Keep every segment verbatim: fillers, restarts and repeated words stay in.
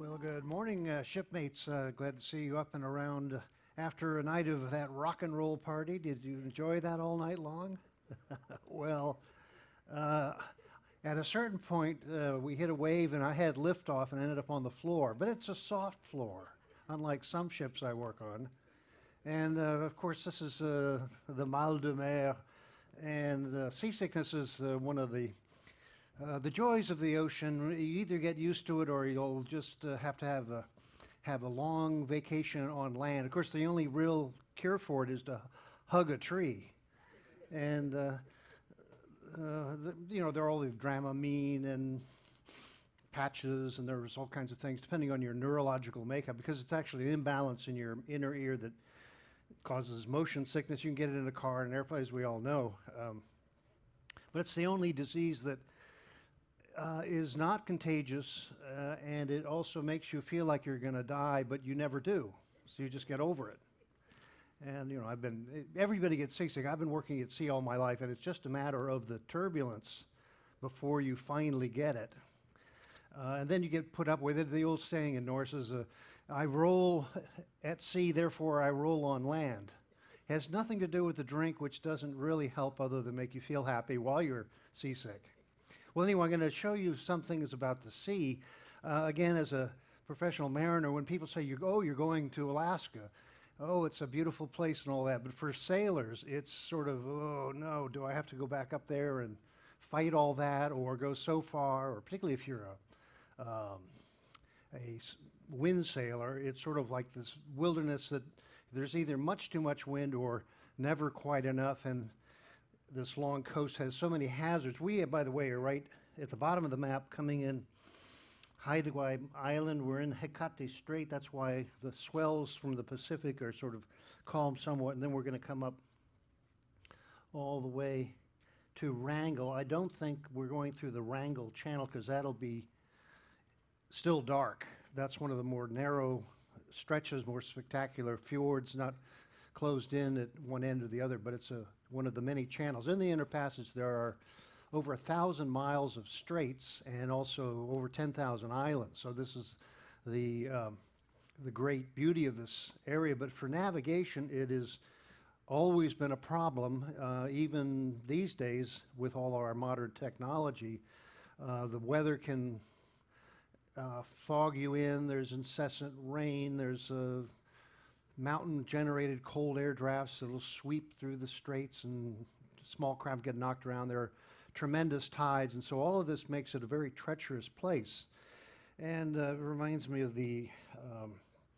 Well, good morning, uh, shipmates. Uh, glad to see you up and around uh, after a night of that rock and roll party. Did you enjoy that all night long? Well, uh, at a certain point, uh, we hit a wave and I had liftoff and ended up on the floor. But it's a soft floor, unlike some ships I work on. And uh, of course, this is uh, the mal de mer. And uh, seasickness is uh, one of the Uh, the joys of the ocean. You either get used to it or you'll just uh, have to have a, have a long vacation on land. Of course, the only real cure for it is to hug a tree. And, uh, uh, the, you know, there are all these Dramamine and patches, and there's all kinds of things depending on your neurological makeup, because it's actually an imbalance in your inner ear that causes motion sickness. You can get it in a car and airplanes, we all know. Um, but it's the only disease that Uh, is not contagious, uh, and it also makes you feel like you're going to die, but you never do. So you just get over it. And, you know, I've been, everybody gets seasick. I've been working at sea all my life, and it's just a matter of the turbulence before you finally get it. Uh, and then you get put up with it. The old saying in Norse is, uh, I roll at sea, therefore I roll on land. It has nothing to do with the drink, which doesn't really help other than make you feel happy while you're seasick. Well, anyway, I'm going to show you some things about the sea. Uh, again, as a professional mariner, when people say, you oh, you're going to Alaska, oh, it's a beautiful place and all that. But for sailors, it's sort of, oh, no, do I have to go back up there and fight all that or go so far? Or particularly if you're a, um, a wind sailor, it's sort of like this wilderness that there's either much too much wind or never quite enough. And this long coast has so many hazards. We, by the way, are right at the bottom of the map coming in Hawaii Island. We're in Hecate Strait. That's why the swells from the Pacific are sort of calm somewhat. And then we're going to come up all the way to Wrangell. I don't think we're going through the Wrangell Channel because that'll be still dark. That's one of the more narrow stretches, more spectacular fjords, not closed in at one end or the other, but it's a one of the many channels. In the Inner Passage, there are over a thousand miles of straits and also over ten thousand islands. So this is the um, the great beauty of this area. But for navigation, it has always been a problem, uh, even these days with all our modern technology. Uh, the weather can uh, fog you in. There's incessant rain. There's uh, mountain-generated cold air drafts that'll sweep through the straits, and small craft get knocked around. There are tremendous tides, and so all of this makes it a very treacherous place. And uh, it reminds me of the um,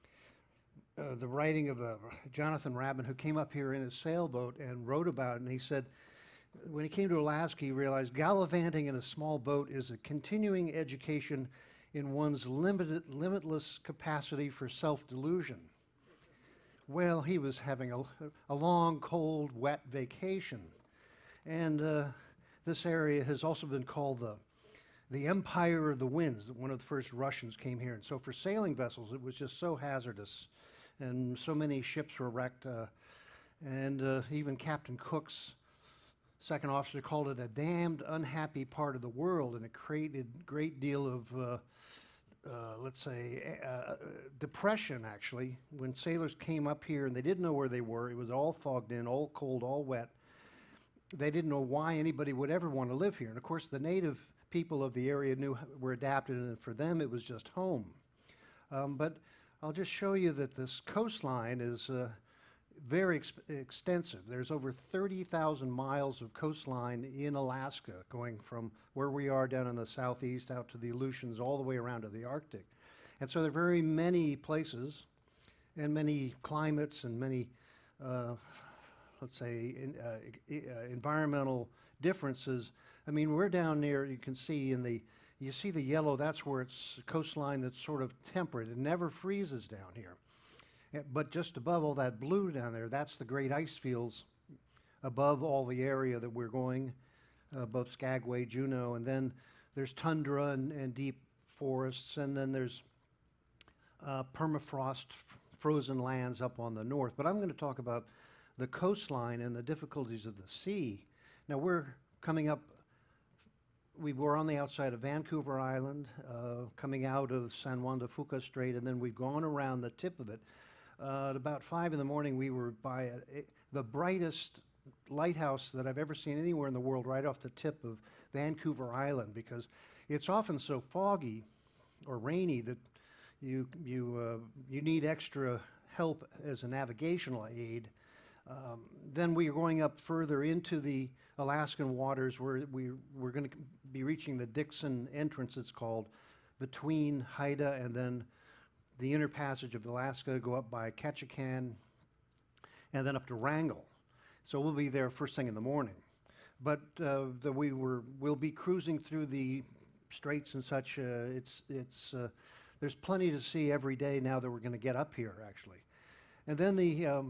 uh, the writing of uh, Jonathan Rabin, who came up here in his sailboat and wrote about it. And he said, when he came to Alaska, he realized gallivanting in a small boat is a continuing education in one's limited, limitless capacity for self-delusion. Well, he was having a, a long, cold, wet vacation. And uh, this area has also been called the, the Empire of the Winds. One of the first Russians came here. And so for sailing vessels, it was just so hazardous. And so many ships were wrecked. Uh, and uh, even Captain Cook's second officer called it a damned unhappy part of the world. And it created a great deal of uh, Uh, let's say, uh, depression, actually, when sailors came up here and they didn't know where they were. It was all fogged in, all cold, all wet. They didn't know why anybody would ever want to live here. And of course, the native people of the area knew were adapted, and for them, it was just home. Um, but I'll just show you that this coastline is uh, very ex extensive. There's over thirty thousand miles of coastline in Alaska, going from where we are down in the southeast out to the Aleutians, all the way around to the Arctic. And so there are very many places and many climates and many, uh, let's say, in, uh, uh, environmental differences. I mean, we're down there, you can see in the, you see the yellow, that's where it's a coastline that's sort of temperate. It never freezes down here. But just above all that blue down there, that's the great ice fields above all the area that we're going, uh, both Skagway, Juneau, and then there's tundra and, and deep forests, and then there's uh, permafrost frozen lands up on the north. But I'm going to talk about the coastline and the difficulties of the sea. Now we're coming up we were on the outside of Vancouver Island, uh, coming out of San Juan de Fuca Strait, and then we've gone around the tip of it. Uh, at about five in the morning, we were by a, a, the brightest lighthouse that I've ever seen anywhere in the world, right off the tip of Vancouver Island, because it's often so foggy or rainy that you you uh, you need extra help as a navigational aid. Um, then we are going up further into the Alaskan waters where we, we're going to be reaching the Dixon entrance, it's called, between Haida and then the inner passage of Alaska, go up by Ketchikan, and then up to Wrangell. So we'll be there first thing in the morning. But uh, the, we were, we'll be cruising through the straits and such. Uh, it's, it's, uh, there's plenty to see every day now that we're going to get up here, actually. And then the, um,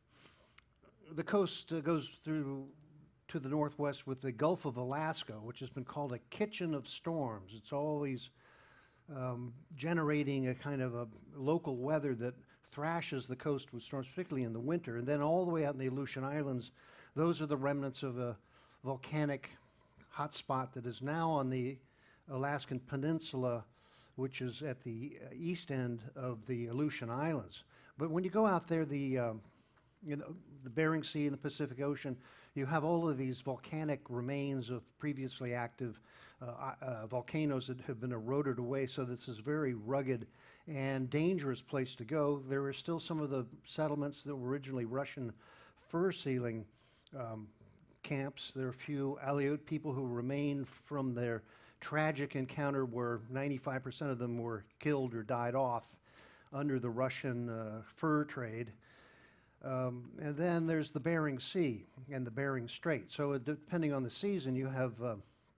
the coast uh, goes through to the northwest with the Gulf of Alaska, which has been called a kitchen of storms. It's always um, generating a kind of a local weather that thrashes the coast with storms, particularly in the winter. And then all the way out in the Aleutian Islands, those are the remnants of a volcanic hotspot that is now on the Alaskan Peninsula, which is at the uh, east end of the Aleutian Islands. But when you go out there, the um, you know, the Bering Sea and the Pacific Ocean, you have all of these volcanic remains of previously active uh, uh, volcanoes that have been eroded away, so this is a very rugged and dangerous place to go. There are still some of the settlements that were originally Russian fur sealing um, camps. There are a few Aleut people who remain from their tragic encounter where ninety-five percent of them were killed or died off under the Russian uh, fur trade. Um, and then there's the Bering Sea and the Bering Strait. So uh, depending on the season, you have uh,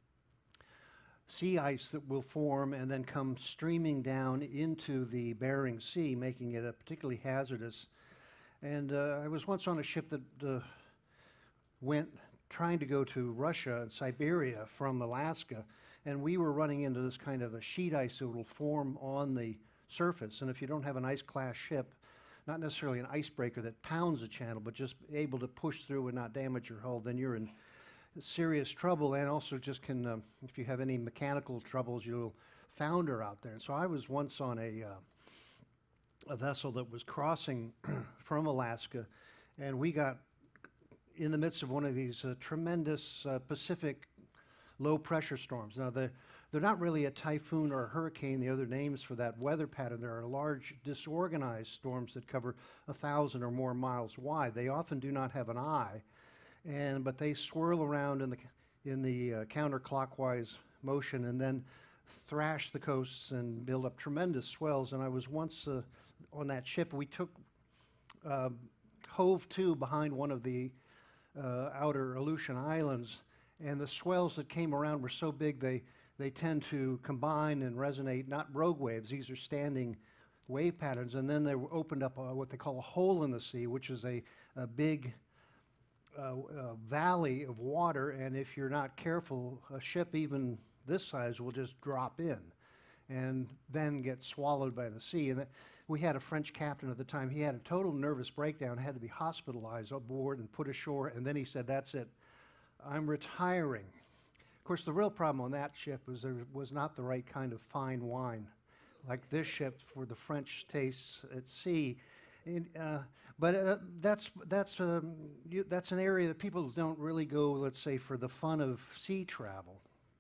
sea ice that will form and then come streaming down into the Bering Sea, making it a particularly hazardous. And uh, I was once on a ship that uh, went trying to go to Russia and Siberia from Alaska, and we were running into this kind of a sheet ice that will form on the surface. And if you don't have an ice-class ship, not necessarily an icebreaker that pounds the channel, but just able to push through and not damage your hull, then you're in serious trouble, and also just can, um, if you have any mechanical troubles, you'll founder out there. And so I was once on a, uh, a vessel that was crossing from Alaska, and we got in the midst of one of these uh, tremendous uh, Pacific low-pressure storms. Now, the They're not really a typhoon or a hurricane, the other names for that weather pattern. There are large disorganized storms that cover a thousand or more miles wide. They often do not have an eye, and but they swirl around in the in the uh, counterclockwise motion and then thrash the coasts and build up tremendous swells. And I was once uh, on that ship. We took uh, hove to behind one of the uh, outer Aleutian Islands, and the swells that came around were so big they they tend to combine and resonate, not rogue waves, these are standing wave patterns, and then they opened up a, what they call a hole in the sea, which is a, a big uh, uh, valley of water, and if you're not careful, a ship even this size will just drop in and then get swallowed by the sea. And that, we had a French captain at the time. He had a total nervous breakdown, had to be hospitalized aboard and put ashore, and then he said, "That's it, I'm retiring." Of course, the real problem on that ship was there was not the right kind of fine wine, like this ship for the French tastes at sea. And, uh, but uh, that's that's um, you, that's an area that people don't really go, let's say, for the fun of sea travel.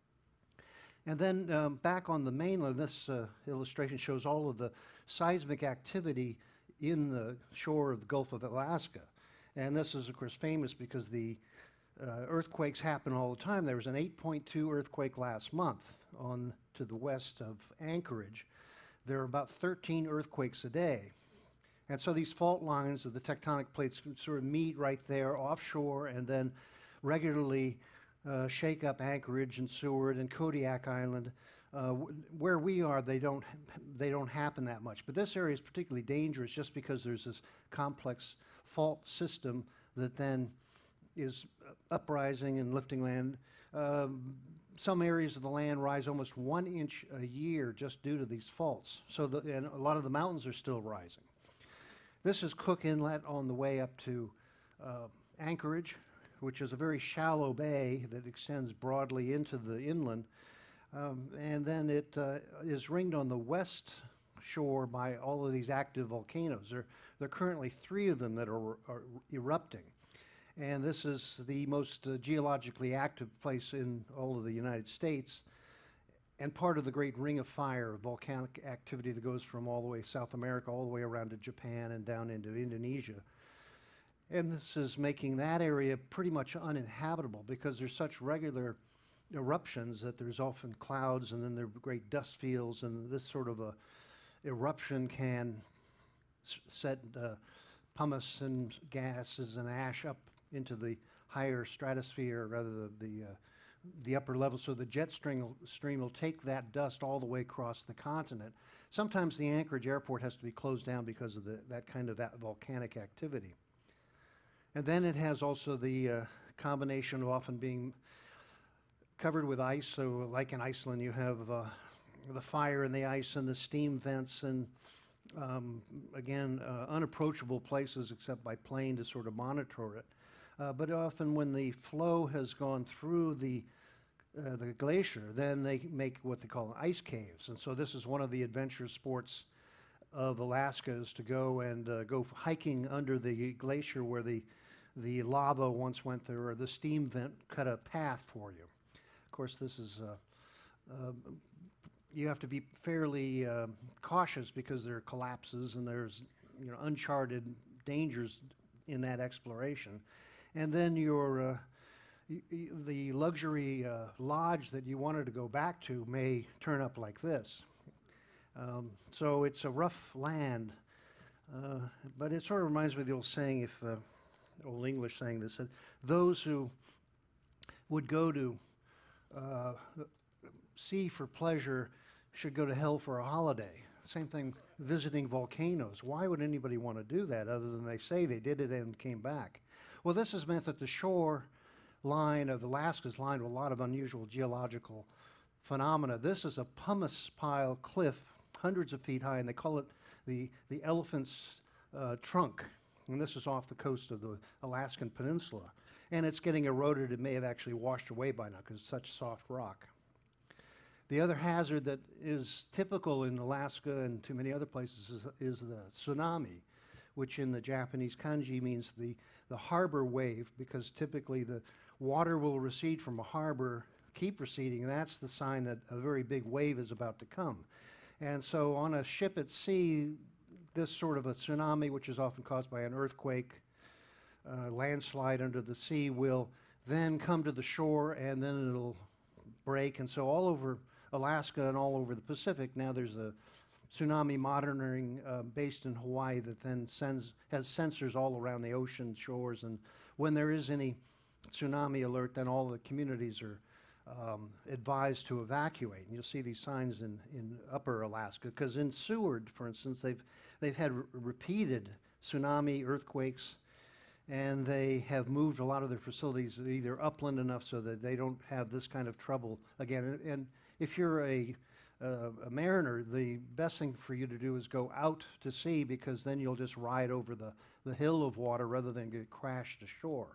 And then um, back on the mainland, this uh, illustration shows all of the seismic activity in the shore of the Gulf of Alaska. And this is, of course, famous because the Uh, earthquakes happen all the time. There was an eight point two earthquake last month on to the west of Anchorage. There are about thirteen earthquakes a day. And so these fault lines of the tectonic plates can sort of meet right there offshore and then regularly uh, shake up Anchorage and Seward and Kodiak Island. Uh, where we are, they don't, they don't happen that much. But this area is particularly dangerous just because there's this complex fault system that then is uprising and lifting land. Um, some areas of the land rise almost one inch a year just due to these faults. So the, and a lot of the mountains are still rising. This is Cook Inlet on the way up to uh, Anchorage, which is a very shallow bay that extends broadly into the inland. Um, and then it uh, is ringed on the west shore by all of these active volcanoes. There, there are currently three of them that are, are erupting. And this is the most uh, geologically active place in all of the United States, and part of the great ring of fire, volcanic activity that goes from all the way South America, all the way around to Japan and down into Indonesia. And this is making that area pretty much uninhabitable because there's such regular eruptions that there's often clouds and then there are great dust fields, and this sort of a eruption can s set uh, pumice and gases and ash up into the higher stratosphere, rather the the, uh, the upper level. So the jet stream will, stream will take that dust all the way across the continent. Sometimes the Anchorage airport has to be closed down because of the, that kind of volcanic activity. And then it has also the uh, combination of often being covered with ice. So like in Iceland, you have uh, the fire and the ice and the steam vents and um, again, uh, unapproachable places except by plane to sort of monitor it. Uh, but often when the flow has gone through the uh, the glacier, then they make what they call ice caves. And so this is one of the adventure sports of Alaska, is to go and uh, go hiking under the glacier where the the lava once went there, or the steam vent cut a path for you. Of course, this is uh, uh, you have to be fairly uh, cautious because there are collapses and there's, you know, uncharted dangers in that exploration. And then your uh, y y the luxury uh, lodge that you wanted to go back to may turn up like this. Um, so it's a rough land, uh, but it sort of reminds me of the old saying, if uh, old English saying this, that those who would go to uh, sea for pleasure should go to hell for a holiday. Same thing visiting volcanoes. Why would anybody want to do that other than they say they did it and came back? Well, this has meant that the shore line of Alaska is lined with a lot of unusual geological phenomena. This is a pumice pile cliff, hundreds of feet high, and they call it the, the elephant's uh, trunk. And this is off the coast of the Alaskan Peninsula. And it's getting eroded. It may have actually washed away by now because it's such soft rock. The other hazard that is typical in Alaska and to many other places is, is the tsunami, which in the Japanese kanji means the, the harbor wave, because typically the water will recede from a harbor, keep receding, and that's the sign that a very big wave is about to come. And so on a ship at sea, this sort of a tsunami, which is often caused by an earthquake, uh, landslide under the sea, will then come to the shore and then it'll break. And so all over Alaska and all over the Pacific, now there's a tsunami monitoring uh, based in Hawaii that then sends, has sensors all around the ocean shores. And when there is any tsunami alert, then all the communities are um, advised to evacuate. And you'll see these signs in, in upper Alaska, because in Seward, for instance, they've, they've had r repeated tsunami earthquakes, and they have moved a lot of their facilities either upland enough so that they don't have this kind of trouble again. And, and if you're a, uh, a mariner, the best thing for you to do is go out to sea, because then you'll just ride over the, the hill of water rather than get crashed ashore.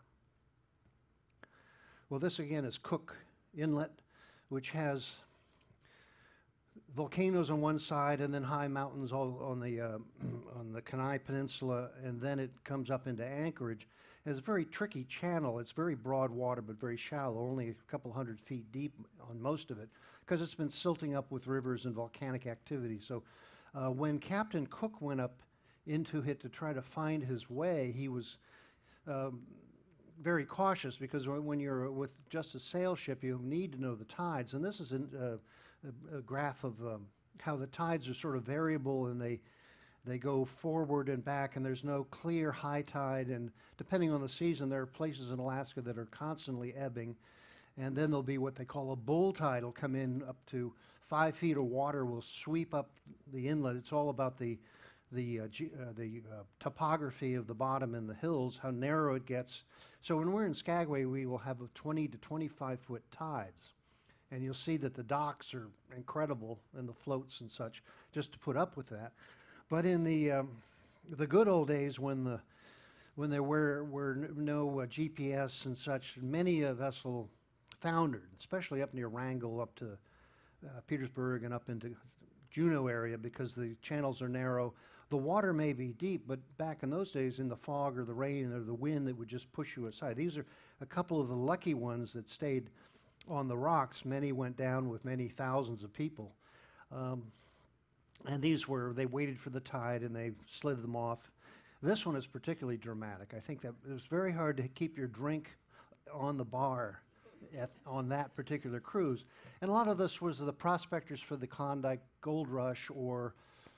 Well, this again is Cook Inlet, which has volcanoes on one side and then high mountains all on the uh, on the Kenai Peninsula, and then it comes up into Anchorage. And it's a very tricky channel. It's very broad water but very shallow, only a couple hundred feet deep on most of it, because it's been silting up with rivers and volcanic activity. So uh, when Captain Cook went up into it to try to find his way, he was um, very cautious, because when you're with just a sail ship, you need to know the tides. And this is an, uh, a, a graph of um, how the tides are sort of variable, and they they go forward and back, and there's no clear high tide. And depending on the season, there are places in Alaska that are constantly ebbing. And then there'll be what they call a bull tide. It'll come in up to five feet of water, will sweep up the inlet. It's all about the the, uh, ge uh, the uh, topography of the bottom and the hills, how narrow it gets. So when we're in Skagway, we will have a twenty to twenty-five foot tides. And you'll see that the docks are incredible, and the floats and such, just to put up with that. But in the, um, the good old days, when the when there were, were n- no uh, G P S and such, many a vessel foundered, especially up near Wrangell, up to uh, Petersburg and up into Juneau area because the channels are narrow. The water may be deep, but back in those days, in the fog or the rain or the wind, it would just push you aside. These are a couple of the lucky ones that stayed on the rocks. Many went down with many thousands of people. Um, and these were, they waited for the tide and they slid them off. This one is particularly dramatic. I think that it was very hard to keep your drink on the bar at, on that particular cruise. And a lot of this was the prospectors for the Klondike Gold Rush, or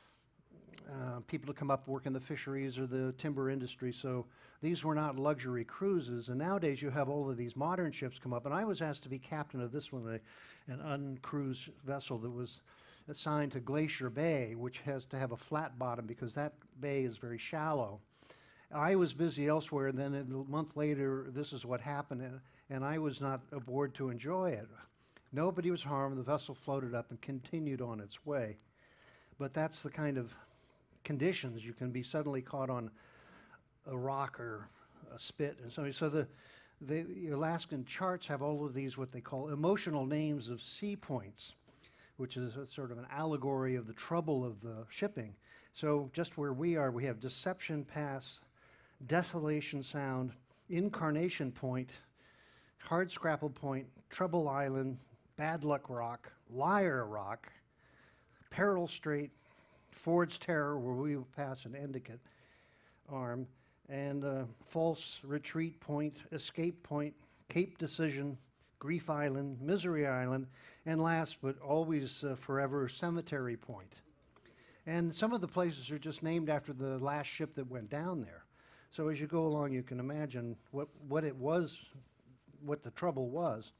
uh, people to come up work in the fisheries or the timber industry. So these were not luxury cruises. And nowadays you have all of these modern ships come up. And I was asked to be captain of this one, a, an uncruised vessel that was assigned to Glacier Bay, which has to have a flat bottom because that bay is very shallow. I was busy elsewhere, and then a month later, this is what happened, and, and I was not aboard to enjoy it. Nobody was harmed. The vessel floated up and continued on its way. But that's the kind of conditions. You can be suddenly caught on a rock or a spit. And so, so the, the Alaskan charts have all of these, what they call emotional names of sea points, which is a sort of an allegory of the trouble of the shipping. So just where we are, we have Deception Pass, Desolation Sound, Incarnation Point, Hardscrapple Point, Trouble Island, Bad Luck Rock, Liar Rock, Peril Strait, Ford's Terror, where we will pass an Endicott arm, and uh, False Retreat Point, Escape Point, Cape Decision, Grief Island, Misery Island, and last but always uh, forever, Cemetery Point. And some of the places are just named after the last ship that went down there. So as you go along, you can imagine what, what it was, what the trouble was.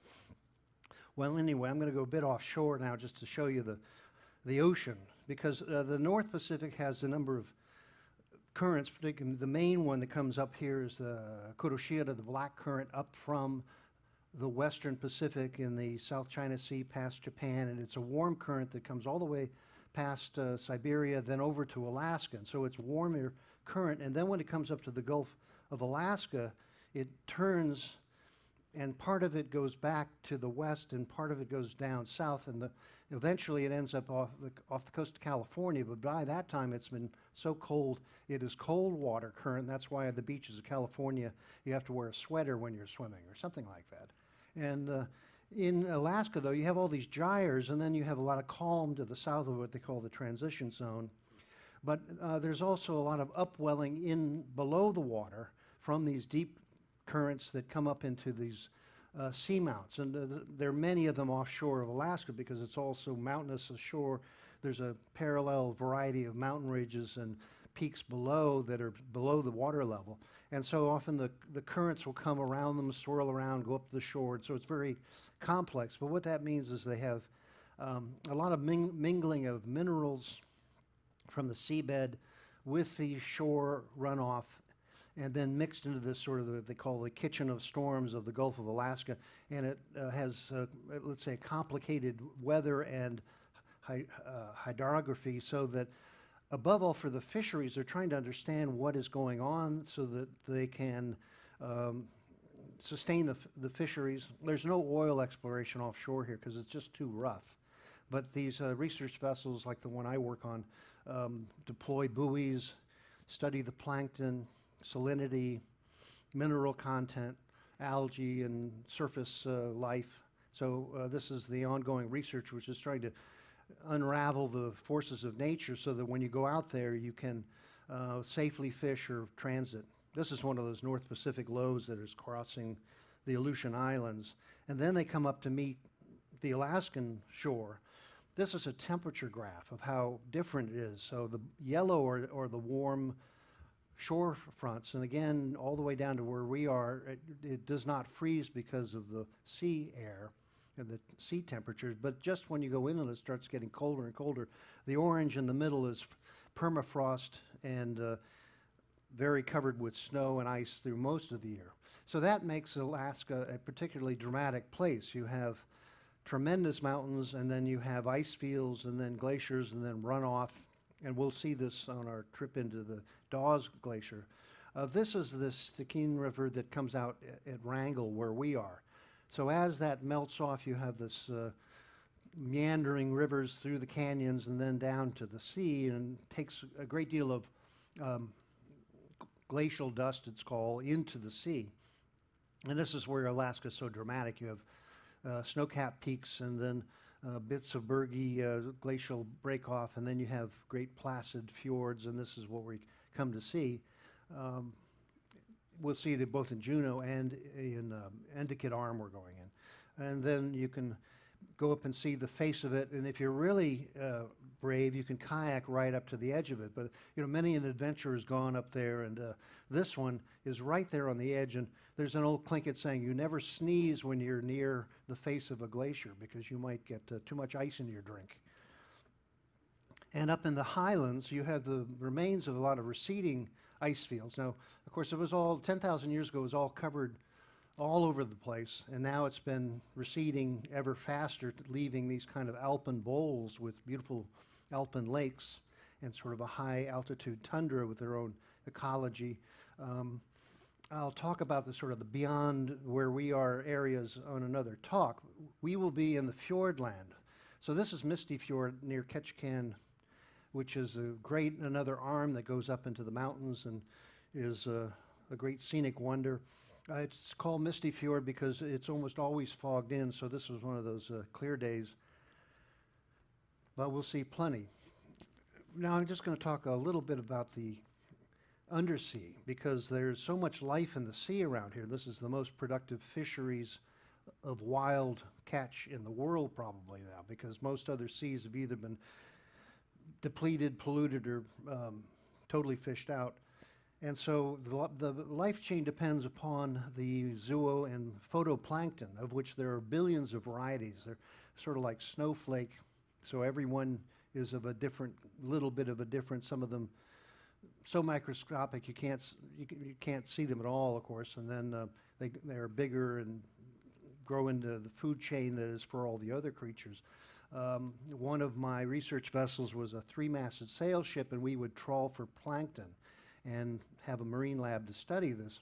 Well, anyway, I'm going to go a bit offshore now just to show you the, the ocean, because uh, the North Pacific has a number of currents. Particularly the main one that comes up here is the Kuroshita, the black current up from the Western Pacific in the South China Sea past Japan, and it's a warm current that comes all the way past uh, Siberia, then over to Alaska. And so it's warmer current, and then when it comes up to the Gulf of Alaska, it turns, and part of it goes back to the west, and part of it goes down south, and the, eventually it ends up off the, off the coast of California. But by that time, it's been so cold, it is cold water current. That's why at the beaches of California, you have to wear a sweater when you're swimming, or something like that. And uh, in Alaska, though, you have all these gyres, and then you have a lot of calm to the south of what they call the transition zone. But uh, there's also a lot of upwelling in below the water from these deep currents that come up into these uh, seamounts. And uh, th there are many of them offshore of Alaska because it's also mountainous ashore. There's a parallel variety of mountain ridges and peaks below that are below the water level. And so often the, the currents will come around them, swirl around, go up the shore. And so it's very complex. But what that means is they have um, a lot of ming mingling of minerals from the seabed with the shore runoff, and then mixed into this sort of what they call the kitchen of storms of the Gulf of Alaska. And it uh, has, uh, let's say, complicated weather and hy uh, hydrography, so that above all for the fisheries, they're trying to understand what is going on so that they can um, sustain the, f the fisheries. There's no oil exploration offshore here because it's just too rough. But these uh, research vessels, like the one I work on, um, deploy buoys, study the plankton, salinity, mineral content, algae, and surface uh, life. So uh, this is the ongoing research, which is trying to unravel the forces of nature so that when you go out there, you can uh, safely fish or transit. This is one of those North Pacific lows that is crossing the Aleutian Islands. And then they come up to meet the Alaskan shore. This is a temperature graph of how different it is. So the yellow are, are the warm shore fronts, and again, all the way down to where we are, it, it does not freeze because of the sea air and the sea temperatures, but just when you go inland, it starts getting colder and colder. The orange in the middle is permafrost and uh, very covered with snow and ice through most of the year. So that makes Alaska a particularly dramatic place. You have tremendous mountains, and then you have ice fields, and then glaciers, and then runoff. And we'll see this on our trip into the Dawes Glacier. Uh, this is the Stikine River that comes out at, at Wrangell where we are. So as that melts off, you have this uh, meandering rivers through the canyons and then down to the sea, and takes a great deal of um, glacial dust, it's called, into the sea. And this is where Alaska is so dramatic. You have uh, snow-capped peaks and then uh, bits of bergy uh, glacial break-off, and then you have great placid fjords, and this is what we come to see. Um, we'll see it both in Juneau and in um, Endicott Arm we're going in. And then you can go up and see the face of it, and if you're really uh, brave, you can kayak right up to the edge of it. But you know, many an adventurer has gone up there, and uh, this one is right there on the edge. And there's an old Tlingit saying, "You never sneeze when you're near the face of a glacier because you might get uh, too much ice in your drink." And up in the highlands, you have the remains of a lot of receding ice fields. Now, of course, it was all ten thousand years ago. It was all covered all over the place, and now it's been receding ever faster, leaving these kind of alpine bowls with beautiful alpine lakes and sort of a high altitude tundra with their own ecology. Um, I'll talk about the sort of the beyond where we are areas on another talk. We will be in the Fjordland. So this is Misty Fjord near Ketchikan, which is a great, another arm that goes up into the mountains and is uh, a great scenic wonder. Uh, it's called Misty Fjord because it's almost always fogged in, so this was one of those uh, clear days. But we'll see plenty. Now I'm just going to talk a little bit about the undersea, because there's so much life in the sea around here. This is the most productive fisheries of wild catch in the world probably now, because most other seas have either been depleted, polluted, or um, totally fished out. And so the, the life chain depends upon the zooplankton and phytoplankton, of which there are billions of varieties. They're sort of like snowflake, so every one is of a different, little bit of a different, some of them so microscopic you can't, you, you can't see them at all, of course, and then uh, they, they're bigger and grow into the food chain that is for all the other creatures. Um, one of my research vessels was a three-masted sail ship, and we would trawl for plankton and have a marine lab to study this.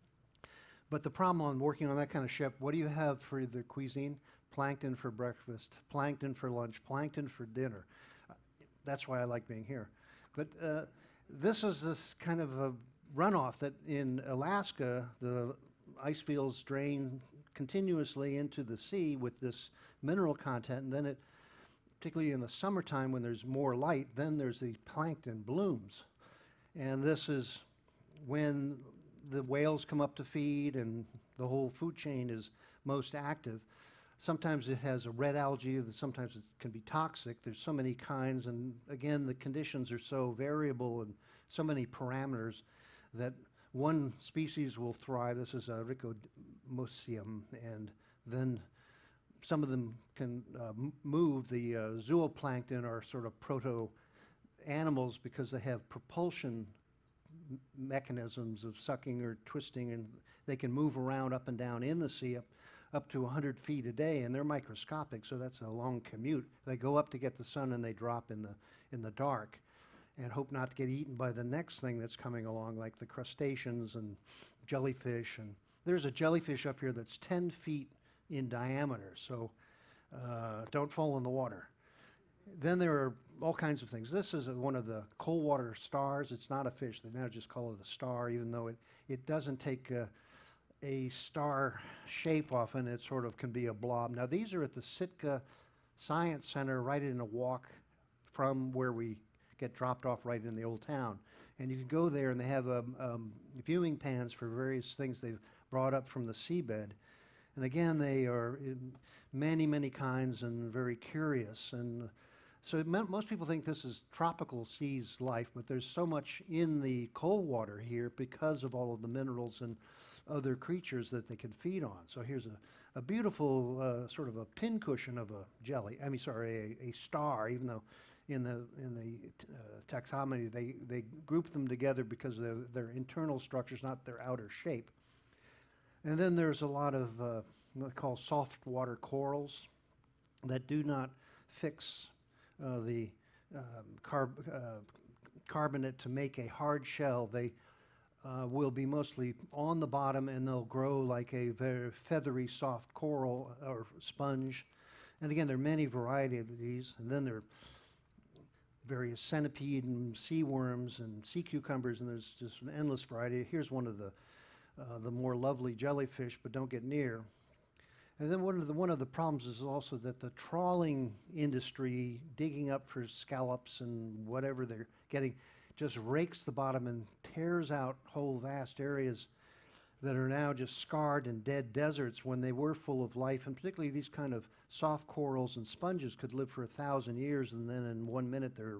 But the problem on working on that kind of ship, what do you have for the cuisine? Plankton for breakfast, plankton for lunch, plankton for dinner. Uh, that's why I like being here. But uh, this is this kind of a runoff that in Alaska, the ice fields drain continuously into the sea with this mineral content, and then it, particularly in the summertime when there's more light, then there's the plankton blooms. And this is when the whales come up to feed and the whole food chain is most active. Sometimes it has a red algae, sometimes it can be toxic. There's so many kinds, and again, the conditions are so variable and so many parameters that one species will thrive. This is a Ricodemosium, and then some of them can uh, move. The uh, zooplankton are sort of proto animals because they have propulsion mechanisms of sucking or twisting, and they can move around up and down in the sea up, up to one hundred feet a day, and they're microscopic, so that's a long commute. They go up to get the sun and they drop in the, in the dark and hope not to get eaten by the next thing that's coming along, like the crustaceans and jellyfish. And there's a jellyfish up here that's ten feet in diameter, so uh, don't fall in the water. Then there are all kinds of things. This is a, one of the cold water stars. It's not a fish. They now just call it a star, even though it, it doesn't take a, a star shape often. It sort of can be a blob. Now, these are at the Sitka Science Center right in a walk from where we get dropped off right in the old town. And you can go there, and they have um, um, viewing pans for various things they've brought up from the seabed. And again, they are in many, many kinds and very curious. And so it meant most people think this is tropical seas life, but there's so much in the cold water here because of all of the minerals and other creatures that they can feed on. So here's a, a beautiful uh, sort of a pincushion of a jelly, I mean, sorry, a, a star, even though in the, in the uh, taxonomy they, they group them together because of their, their internal structures, not their outer shape. And then there's a lot of uh, what they call soft water corals that do not fix uh, the um, carb, uh, carbonate to make a hard shell. They uh, will be mostly on the bottom, and they'll grow like a very feathery, soft coral or sponge. And again, there are many varieties of these, and then there are various centipede and sea worms and sea cucumbers, and there's just an endless variety. Here's one of the uh, the more lovely jellyfish, but don't get near. And then one of the one of the problems is also that the trawling industry, digging up for scallops and whatever they're getting, just rakes the bottom and tears out whole vast areas that are now just scarred and dead deserts when they were full of life. And particularly these kind of soft corals and sponges could live for a thousand years, and then in one minute they're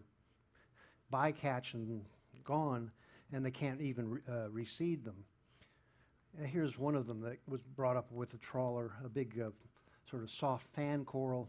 bycatch and gone, and they can't even re uh, reseed them. And here's one of them that was brought up with a trawler, a big uh, sort of soft fan coral.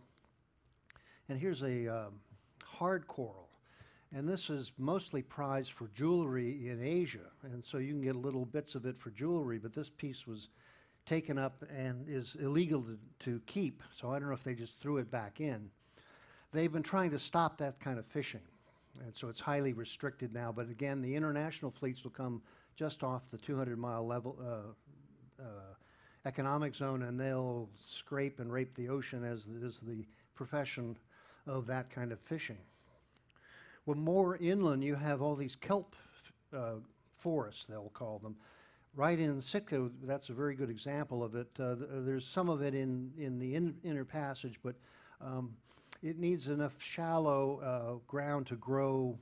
And here's a um, hard coral. And this is mostly prized for jewelry in Asia. And so you can get little bits of it for jewelry, but this piece was taken up and is illegal to, to keep. So I don't know if they just threw it back in. They've been trying to stop that kind of fishing. And so it's highly restricted now. But again, the international fleets will come just off the two hundred mile level uh, uh, economic zone, and they'll scrape and rape the ocean, as is the profession of that kind of fishing. Well, more inland, you have all these kelp uh, forests, they'll call them. Right in Sitka, that's a very good example of it. Uh, th there's some of it in, in the in inner passage, but um, it needs enough shallow uh, ground to grow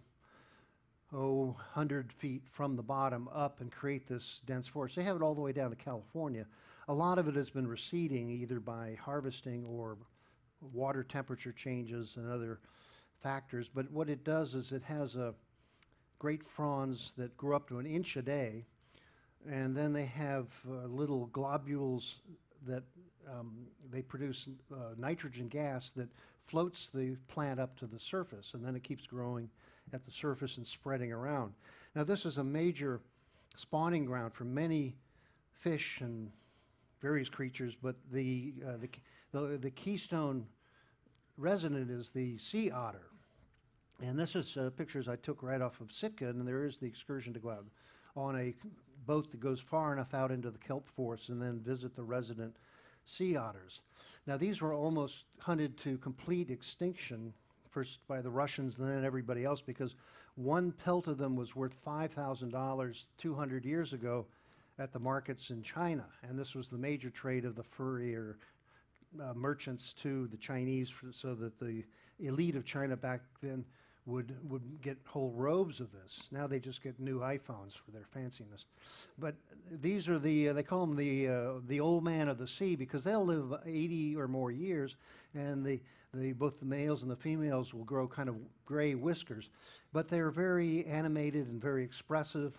oh, one hundred feet from the bottom up and create this dense forest. They have it all the way down to California. A lot of it has been receding either by harvesting or water temperature changes and other factors. But what it does is it has a great fronds that grow up to an inch a day, and then they have uh, little globules that um, they produce uh, nitrogen gas that floats the plant up to the surface, and then it keeps growing at the surface and spreading around. Now, this is a major spawning ground for many fish and various creatures, but the, uh, the, the, the keystone resident is the sea otter. And this is uh, pictures I took right off of Sitka, and there is the excursion to go out on a boat that goes far enough out into the kelp forest and then visit the resident sea otters. Now, these were almost hunted to complete extinction, first by the Russians and then everybody else, because one pelt of them was worth five thousand dollars two hundred years ago at the markets in China. And this was the major trade of the furrier uh, merchants to the Chinese, for, so that the elite of China back then would would get whole robes of this. Now they just get new iPhones for their fanciness. But these are the, uh, they call them the, uh, the old man of the sea, because they'll live eighty or more years, and the, the, both the males and the females will grow kind of gray whiskers. But they're very animated and very expressive.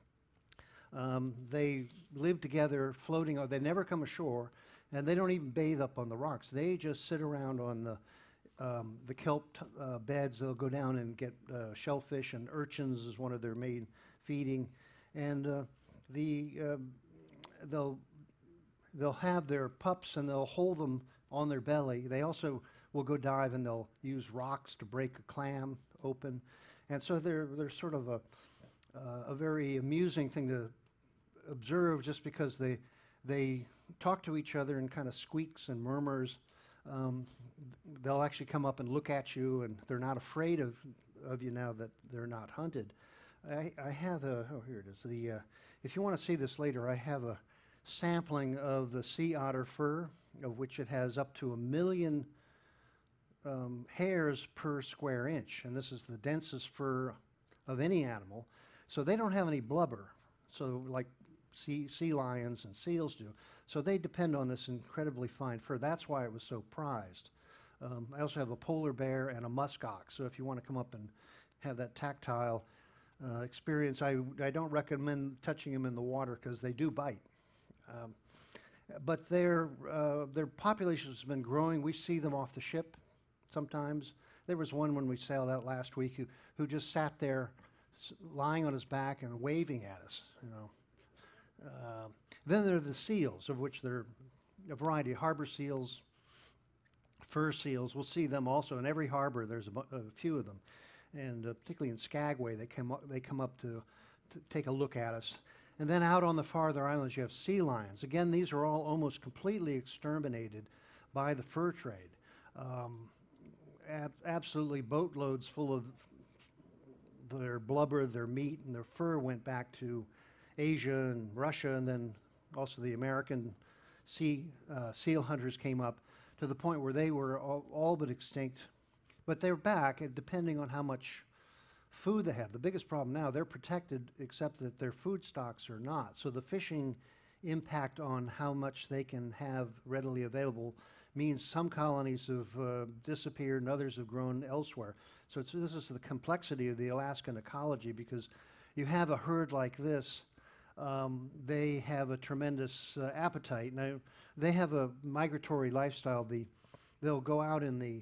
Um, they live together floating, they never come ashore, and they don't even bathe up on the rocks. They just sit around on the Um, the kelp uh, beds. They'll go down and get uh, shellfish, and urchins is one of their main feeding. And uh, the uh, they'll they'll have their pups, and they'll hold them on their belly. They also will go dive, and they'll use rocks to break a clam open. And so they're they're sort of a uh, a very amusing thing to observe, just because they they talk to each other in kind of squeaks and murmurs. Um, they'll actually come up and look at you, and they're not afraid of of you now that they're not hunted. I, I have a, oh, here it is. The, uh, if you want to see this later, I have a sampling of the sea otter fur, of which it has up to a million um, hairs per square inch, and this is the densest fur of any animal. So they don't have any blubber, so like sea, sea lions and seals do. So they depend on this incredibly fine fur. That's why it was so prized. Um, I also have a polar bear and a musk ox. So if you want to come up and have that tactile uh, experience, I, I don't recommend touching them in the water, because they do bite. Um, but their, uh, their population has been growing. We see them off the ship sometimes. There was one when we sailed out last week who, who just sat there s lying on his back and waving at us, you know. Uh, then there are the seals, of which there are a variety of harbor seals, fur seals. We'll see them also in every harbor. There's a, a few of them, and uh, particularly in Skagway, they come up, they come up to, to take a look at us. And then out on the farther islands, you have sea lions. Again, these are all almost completely exterminated by the fur trade. Um, ab absolutely boatloads full of their blubber, their meat, and their fur went back to Asia and Russia, and then also the American sea uh, seal hunters came up to the point where they were all, all but extinct. But they're back, and depending on how much food they have. The biggest problem now, they're protected except that their food stocks are not. So the fishing impact on how much they can have readily available means some colonies have uh, disappeared and others have grown elsewhere. So it's, this is the complexity of the Alaskan ecology, because you have a herd like this, um, they have a tremendous uh, appetite. Now, they have a migratory lifestyle. The, they'll go out in the,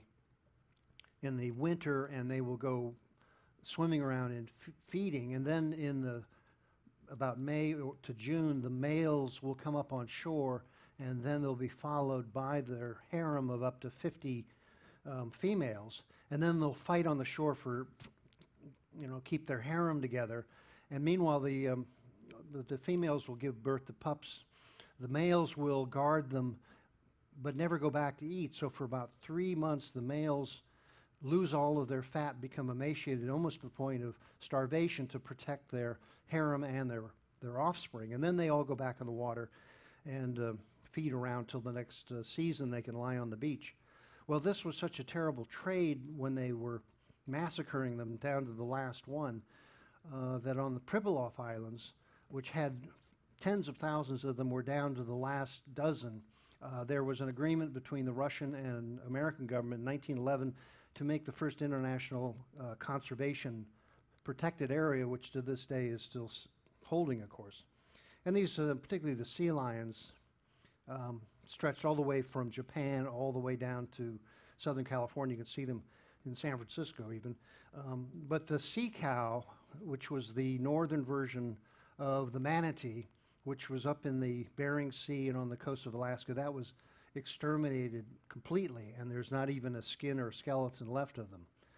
in the winter and they will go swimming around and f feeding, and then in the about May to June, the males will come up on shore, and then they'll be followed by their harem of up to fifty um, females, and then they'll fight on the shore for, you know, keep their harem together. And meanwhile, the, um, the the females will give birth to pups. The males will guard them, but never go back to eat. So for about three months, the males lose all of their fat, become emaciated, almost to the point of starvation, to protect their harem and their, their offspring. And then they all go back in the water and uh, feed around till the next uh, season they can lie on the beach. Well, this was such a terrible trade when they were massacring them down to the last one, uh, that on the Pribilof Islands, which had tens of thousands of them, were down to the last dozen. Uh, there was an agreement between the Russian and American government in nineteen eleven to make the first international uh, conservation protected area, which to this day is still s holding a course. And these, uh, particularly the sea lions, um, stretched all the way from Japan all the way down to Southern California. You can see them in San Francisco even. Um, but the sea cow, which was the northern version of the manatee, which was up in the Bering Sea and on the coast of Alaska, that was exterminated completely, and there's not even a skin or a skeleton left of them.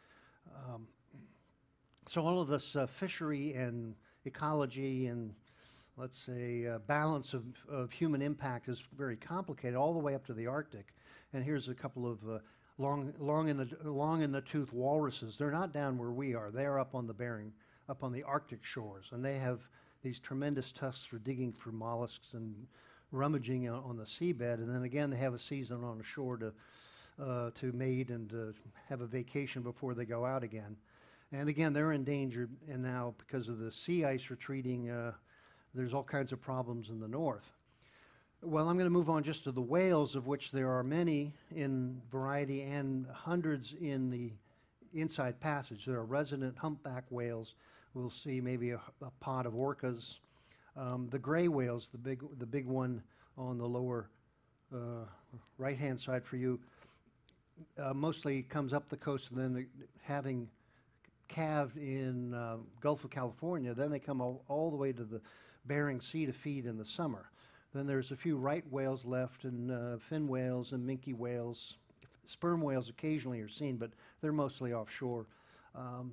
Um, so all of this uh, fishery and ecology and, let's say, uh, balance of, of human impact is very complicated, all the way up to the Arctic. And here's a couple of uh, long, long in the long in the tooth walruses. They're not down where we are. They're up on the Bering, up on the Arctic shores, and they have these tremendous tusks for digging for mollusks and rummaging on the seabed, and then again they have a season on the shore to uh, to mate and uh, have a vacation before they go out again. And again, they're endangered, and now because of the sea ice retreating, uh, there's all kinds of problems in the north. Well, I'm going to move on just to the whales, of which there are many in variety and hundreds in the inside passage. There are resident humpback whales. We'll see maybe a, a pod of orcas. Um, the gray whales, the big, the big one on the lower uh, right-hand side for you, uh, mostly comes up the coast, and then having calved in uh, Gulf of California, then they come all, all the way to the Bering Sea to feed in the summer. Then there's a few right whales left, and uh, fin whales and minke whales. Sperm whales occasionally are seen, but they're mostly offshore. Um,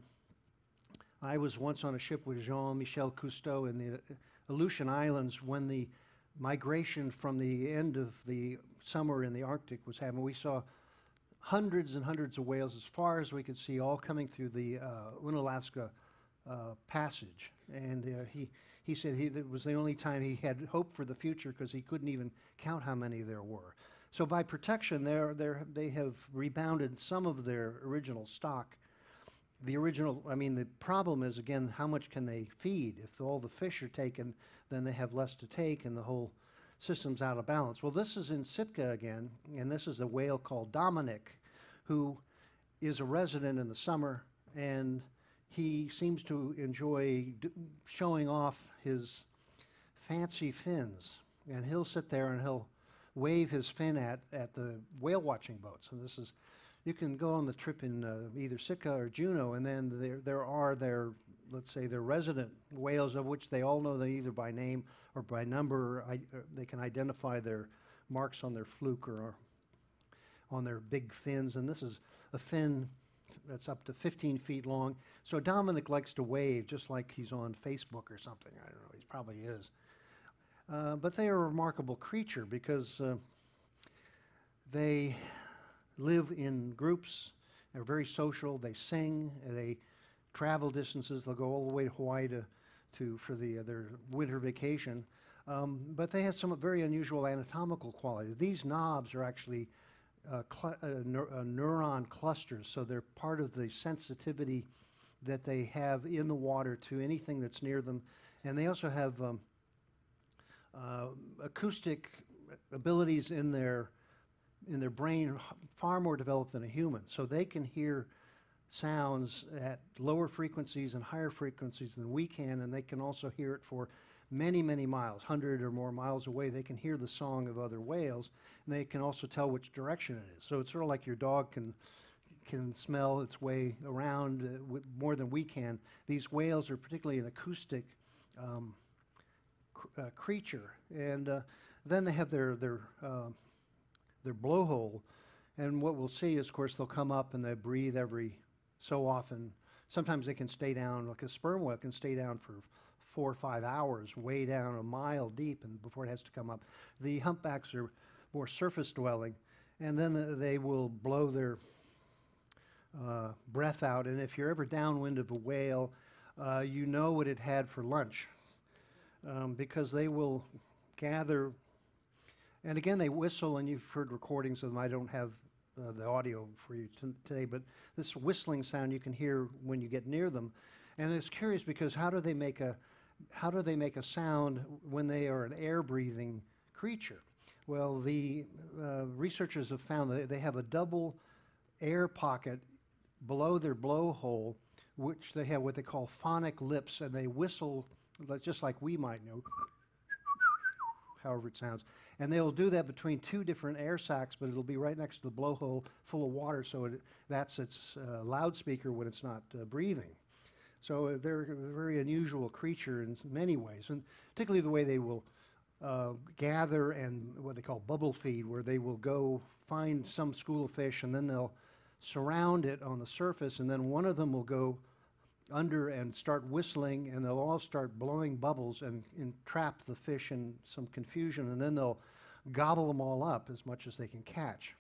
I was once on a ship with Jean-Michel Cousteau in the Aleutian Islands when the migration from the end of the summer in the Arctic was happening. We saw hundreds and hundreds of whales as far as we could see, all coming through the uh, Unalaska uh, passage. And uh, he, he said he, it was the only time he had hope for the future, because he couldn't even count how many there were. So by protection, they're, they're, they have rebounded some of their original stock. The original, I mean, the problem is, again, how much can they feed? If all the fish are taken, then they have less to take, and the whole system's out of balance. Well, this is in Sitka again, and this is a whale called Dominic, who is a resident in the summer, and he seems to enjoy d showing off his fancy fins. And he'll sit there and he'll wave his fin at, at the whale watching boats. And this is, you can go on the trip in uh, either Sitka or Juneau, and then there, there are their, let's say, their resident whales, of which they all know them either by name or by number. I, uh, they can identify their marks on their fluke or on their big fins. And this is a fin that's up to fifteen feet long. So Dominic likes to wave, just like he's on Facebook or something. I don't know, he probably is. Uh, but they are a remarkable creature because uh, they live in groups. They're very social. They sing. They travel distances. They'll go all the way to Hawaii to, to for the uh, their winter vacation. Um, but they have some very unusual anatomical qualities. These knobs are actually uh, cl uh, neur uh, neuron clusters, so they're part of the sensitivity that they have in the water to anything that's near them. And they also have um, uh, acoustic abilities in their in their brain far more developed than a human. So they can hear sounds at lower frequencies and higher frequencies than we can, and they can also hear it for many, many miles, one hundred or more miles away. They can hear the song of other whales, and they can also tell which direction it is. So it's sort of like your dog can can smell its way around uh, with more than we can. These whales are particularly an acoustic um, cr uh, creature, and uh, then they have their their uh, their blowhole, and what we'll see is, of course, they'll come up and they breathe every so often. Sometimes they can stay down, like a sperm whale can stay down for four or five hours, way down a mile deep, and before it has to come up. The humpbacks are more surface dwelling, and then uh, they will blow their uh, breath out. And if you're ever downwind of a whale, uh, you know what it had for lunch, um, because they will gather. And again, they whistle, and you've heard recordings of them. I don't have uh, the audio for you today, but this whistling sound you can hear when you get near them. And it's curious because how do they make a how do they make a sound when they are an air-breathing creature? Well, the uh, researchers have found that they have a double air pocket below their blowhole, which they have what they call phonic lips, and they whistle just like we might know, however it sounds. And they'll do that between two different air sacs, but it'll be right next to the blowhole full of water, so it, that's its uh, loudspeaker when it's not uh, breathing. So uh, they're a very unusual creature in many ways, and particularly the way they will uh, gather and what they call bubble feed, where they will go find some school of fish, and then they'll surround it on the surface, and then one of them will go under and start whistling, and they'll all start blowing bubbles and, and trap the fish in some confusion, and then they'll gobble them all up as much as they can catch.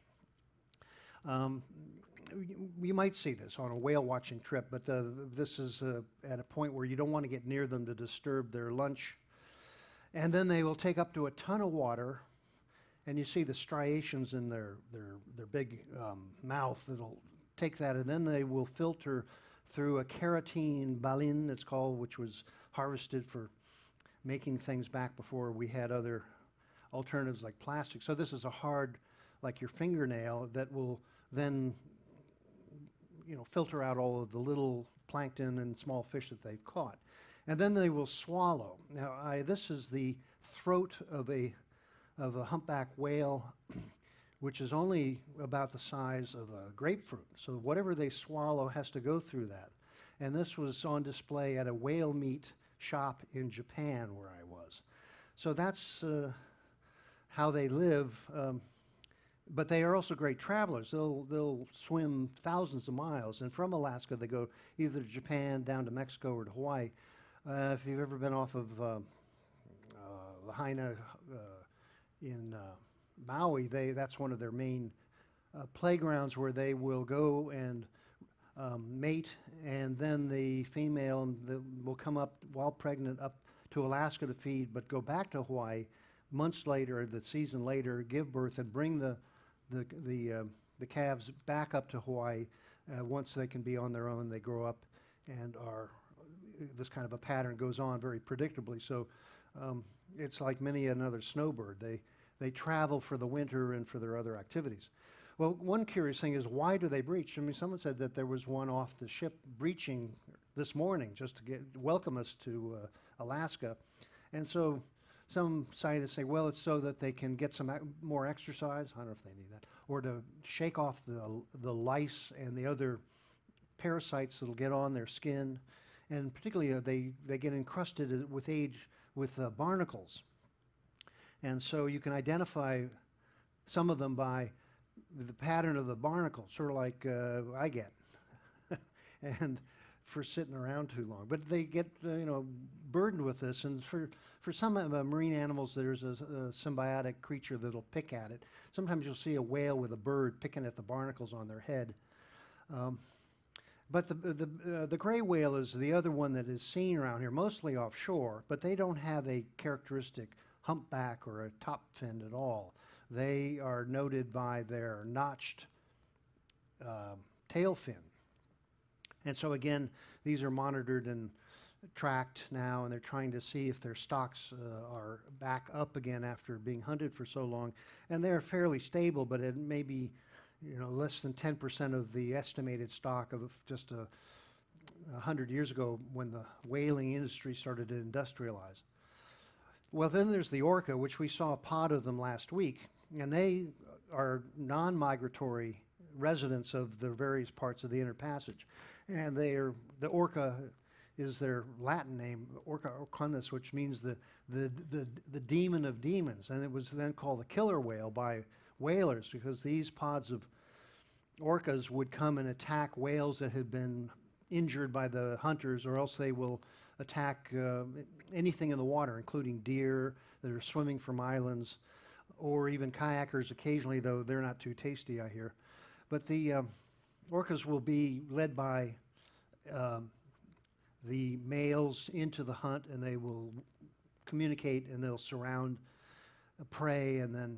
Um, you might see this on a whale watching trip, but uh, this is uh, at a point where you don't want to get near them to disturb their lunch. And then they will take up to a ton of water, and you see the striations in their, their, their big um, mouth that'll take that, and then they will filter through a keratin baleen, it's called, which was harvested for making things back before we had other alternatives like plastic. So this is a hard, like your fingernail, that will then, you know, filter out all of the little plankton and small fish that they've caught. And then they will swallow. Now, I, this is the throat of a, of a humpback whale, which is only about the size of a grapefruit. So whatever they swallow has to go through that. And this was on display at a whale meat shop in Japan where I was. So that's uh, how they live. Um, but they are also great travelers. They'll, they'll swim thousands of miles. And from Alaska, they go either to Japan, down to Mexico, or to Hawaii. Uh, if you've ever been off of uh, uh, Lahaina uh, in uh, Maui, they, that's one of their main uh, playgrounds where they will go and um, mate, and then the female the, will come up while pregnant up to Alaska to feed, but go back to Hawaii months later, the season later, give birth and bring the the the, uh, the calves back up to Hawaii. Uh, once they can be on their own, they grow up and are, this kind of a pattern goes on very predictably. So um, it's like many another snowbird. They They travel for the winter and for their other activities. Well, one curious thing is, why do they breach? I mean, someone said that there was one off the ship breaching this morning just to get welcome us to uh, Alaska. And so some scientists say, well, it's so that they can get some more exercise. I don't know if they need that. Or to shake off the, the lice and the other parasites that'll get on their skin. And particularly, uh, they, they get encrusted with age with uh, barnacles. And so you can identify some of them by the pattern of the barnacle, sort of like uh, I get. And for sitting around too long. But they get, uh, you know, burdened with this, and for, for some uh, marine animals, there's a, a symbiotic creature that'll pick at it. Sometimes you'll see a whale with a bird picking at the barnacles on their head. Um, but the, the, uh, the gray whale is the other one that is seen around here, mostly offshore, but they don't have a characteristic humpback or a top fin at all. They are noted by their notched uh, tail fin. And so again, these are monitored and tracked now, and they're trying to see if their stocks uh, are back up again after being hunted for so long. And they're fairly stable, but it may be, you know, less than ten percent of the estimated stock of just a, a hundred years ago when the whaling industry started to industrialize. Well, then there's the orca, which we saw a pod of them last week, and they are non-migratory residents of the various parts of the Inner Passage. And they are, the orca is their Latin name, Orca orcundus, which means the, the, the, the demon of demons. And it was then called the killer whale by whalers, because these pods of orcas would come and attack whales that had been injured by the hunters, or else they will attack uh, anything in the water, including deer that are swimming from islands, or even kayakers occasionally, though they're not too tasty, I hear. But the um, orcas will be led by um, the males into the hunt, and they will communicate, and they'll surround a prey, and then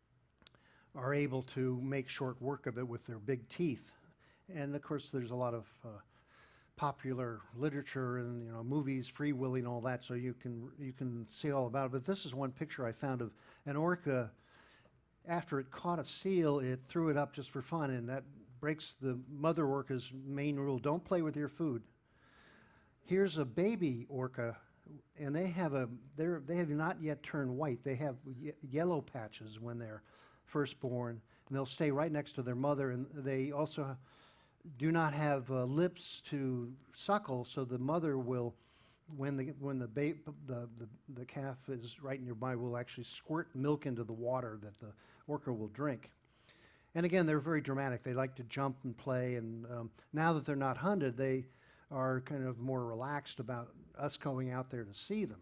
are able to make short work of it with their big teeth. And of course, there's a lot of uh, popular literature and, you know, movies, Free Willy and all that, so you can you can see all about it. But this is one picture I found of an orca. After it caught a seal, it threw it up just for fun, and that breaks the mother orca's main rule: don't play with your food. Here's a baby orca, and they have a they're they have not yet turned white. They have ye yellow patches when they're first born, and they'll stay right next to their mother. And they also do not have uh, lips to suckle, so the mother will, when the when the, ba the the the calf is right nearby, will actually squirt milk into the water that the orca will drink. And again, they're very dramatic. They like to jump and play, and um, now that they're not hunted, they are kind of more relaxed about us going out there to see them.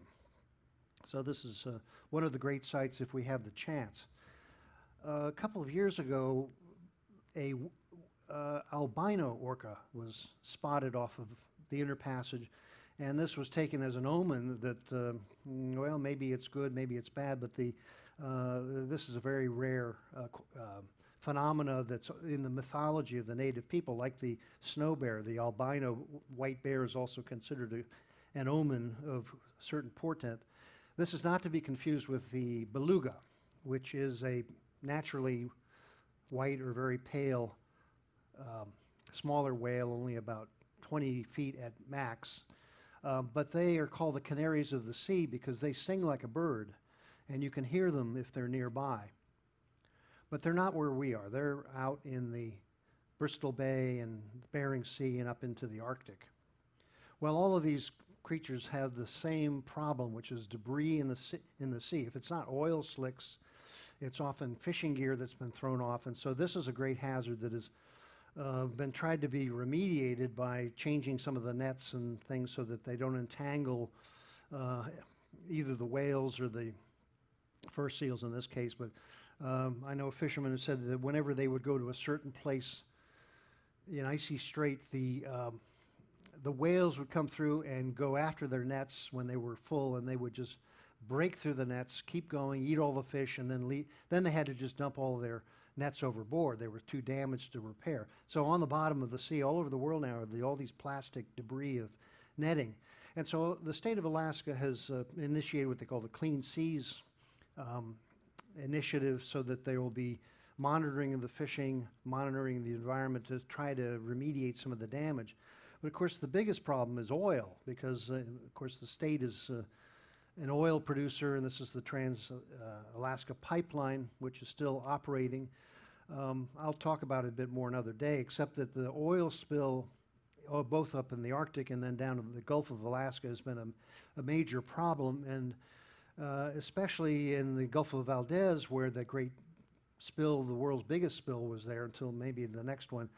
So this is uh, one of the great sights if we have the chance. Uh, a couple of years ago, a uh, albino orca was spotted off of the Inner Passage, and this was taken as an omen that, uh, well, maybe it's good, maybe it's bad, but the uh, this is a very rare uh, uh, phenomena that's in the mythology of the native people, like the snow bear. The albino white bear is also considered a, an omen of certain portent. This is not to be confused with the beluga, which is a naturally white or very pale, um, smaller whale, only about twenty feet at max. Um, but they are called the canaries of the sea because they sing like a bird, and you can hear them if they're nearby. But they're not where we are. They're out in the Bristol Bay and Bering Sea and up into the Arctic. Well, all of these creatures have the same problem, which is debris in the sea, in the sea. If it's not oil slicks, it's often fishing gear that's been thrown off. And so this is a great hazard that has uh, been tried to be remediated by changing some of the nets and things so that they don't entangle uh, either the whales or the fur seals in this case. But Um, I know a fisherman who said that whenever they would go to a certain place in icy strait, the um, the whales would come through and go after their nets when they were full, and they would just break through the nets, keep going, eat all the fish, and then leave. Then they had to just dump all their nets overboard. They were too damaged to repair. So on the bottom of the sea, all over the world now, are the, all these plastic debris of netting. And so the state of Alaska has uh, initiated what they call the Clean Seas um, initiative, so that they will be monitoring of the fishing, monitoring the environment to try to remediate some of the damage. But of course, the biggest problem is oil, because uh, of course the state is uh, an oil producer, and this is the Trans-Alaska Pipeline, which is still operating. Um, I'll talk about it a bit more another day, except that the oil spill, oh, both up in the Arctic and then down in the Gulf of Alaska, has been a, a major problem. And Uh, especially in the Gulf of Valdez, where the great spill, the world's biggest spill, was there until maybe the next one.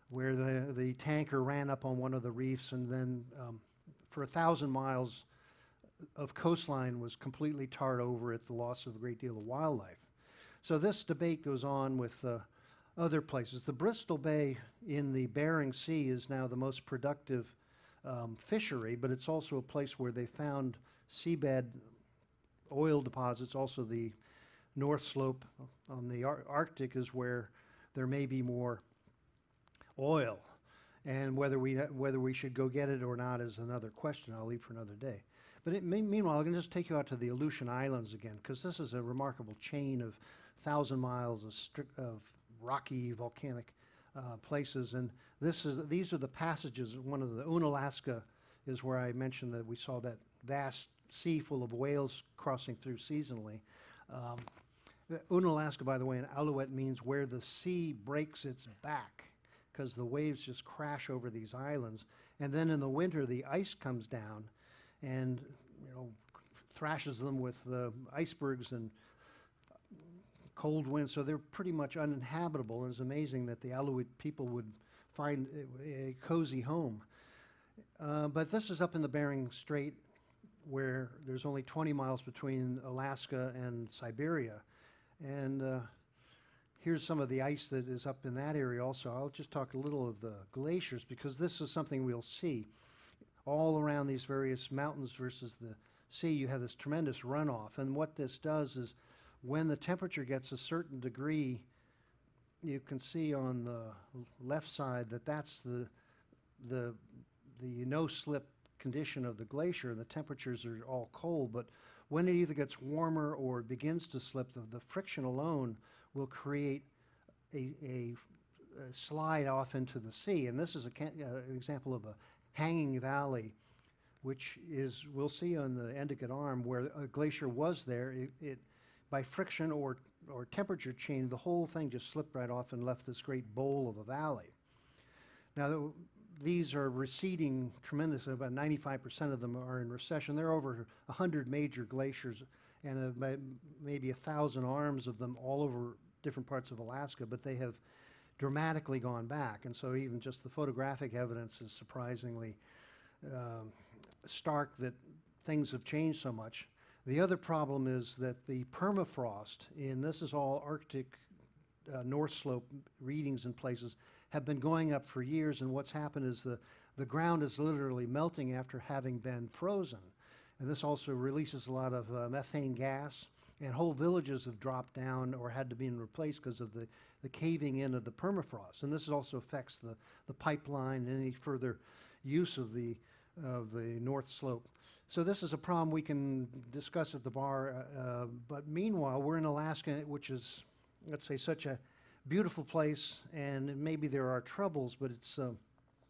where the, the tanker ran up on one of the reefs, and then um, for a thousand miles of coastline was completely tarred over at the loss of a great deal of wildlife. So this debate goes on with uh, other places. The Bristol Bay in the Bering Sea is now the most productive um, fishery, but it's also a place where they found seabed oil deposits. Also the North Slope on the Ar Arctic is where there may be more oil, and whether we whether we should go get it or not is another question I'll leave for another day. But it, meanwhile, I'm going to just take you out to the Aleutian Islands again, because this is a remarkable chain of thousand miles of, strict, of rocky volcanic uh, places, and this is these are the passages. One of the Unalaska is where I mentioned that we saw that vast sea full of whales crossing through seasonally. Um, the Unalaska, by the way, in Alouette means where the sea breaks its back, because the waves just crash over these islands. And then in the winter, the ice comes down and, you know, thrashes them with the icebergs and cold winds, so they're pretty much uninhabitable. And it's amazing that the Alouette people would find a, a cozy home. Uh, but this is up in the Bering Strait, where there's only twenty miles between Alaska and Siberia. And uh, here's some of the ice that is up in that area also. I'll just talk a little of the glaciers, because this is something we'll see. All around these various mountains versus the sea, you have this tremendous runoff. And what this does is, when the temperature gets a certain degree, you can see on the left side that that's the, the, the no-slip condition of the glacier. The temperatures are all cold, but when it either gets warmer or begins to slip, the, the friction alone will create a, a, a slide off into the sea. And this is a can, uh, an example of a hanging valley, which is, we'll see on the Endicott Arm, where a glacier was there. It, it by friction or, or temperature change, the whole thing just slipped right off and left this great bowl of a valley. Now, the, these are receding tremendously. About ninety-five percent of them are in recession. There are over one hundred major glaciers and uh, maybe a thousand arms of them all over different parts of Alaska, but they have dramatically gone back. And so even just the photographic evidence is surprisingly um, stark that things have changed so much. The other problem is that the permafrost, and this is all Arctic uh, North Slope readings in places, have been going up for years, and what's happened is the, the ground is literally melting after having been frozen. And this also releases a lot of uh, methane gas, and whole villages have dropped down or had to be replaced because of the, the caving in of the permafrost. And this also affects the, the pipeline and any further use of the, of the North Slope. So this is a problem we can discuss at the bar, uh, but meanwhile, we're in Alaska, which is, let's say, such a beautiful place, and maybe there are troubles, but it's uh,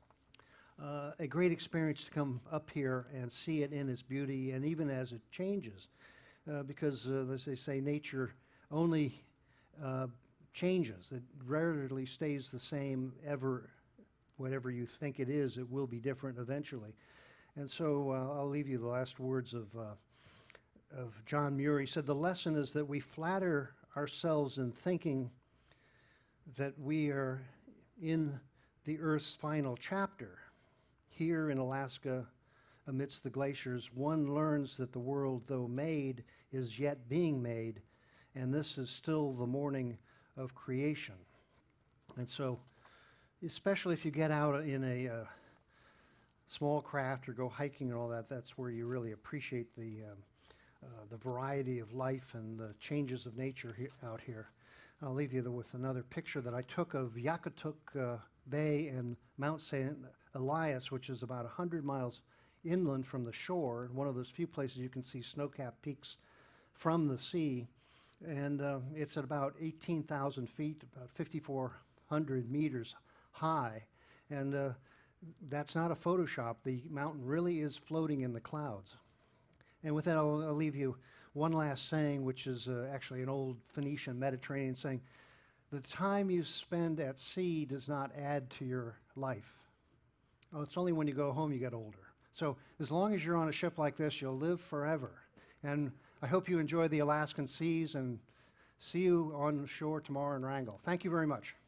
uh, a great experience to come up here and see it in its beauty, and even as it changes, uh, because, uh, as they say, nature only uh, changes. It rarely stays the same ever. Whatever you think it is, it will be different eventually. And so uh, I'll leave you the last words of, uh, of John Muir. He said, "The lesson is that we flatter ourselves in thinking that we are in the Earth's final chapter. Here in Alaska, amidst the glaciers, one learns that the world, though made, is yet being made, and this is still the morning of creation." And so, especially if you get out in a uh, small craft or go hiking and all that, that's where you really appreciate the, um, uh, the variety of life and the changes of nature he out here. I'll leave you with another picture that I took of Yakutuk uh, Bay and Mount Saint Elias, which is about one hundred miles inland from the shore, one of those few places you can see snow-capped peaks from the sea. And uh, it's at about eighteen thousand feet, about fifty-four hundred meters high. And uh, that's not a Photoshop. The mountain really is floating in the clouds. And with that, I'll, I'll leave you one last saying, which is uh, actually an old Phoenician Mediterranean saying: "The time you spend at sea does not add to your life. Oh, it's only when you go home you get older." So as long as you're on a ship like this, you'll live forever. And I hope you enjoy the Alaskan seas, and see you on shore tomorrow in Wrangell. Thank you very much.